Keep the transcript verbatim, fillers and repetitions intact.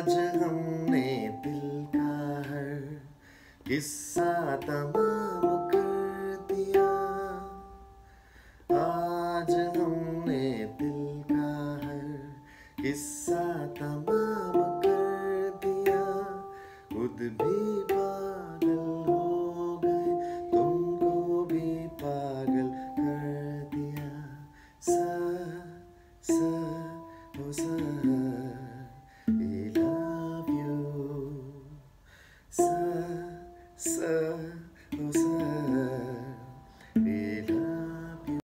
आज हमने दिल का हर किस्सा तमाम कर दिया। आज हमने दिल का हर किस्सा तमाम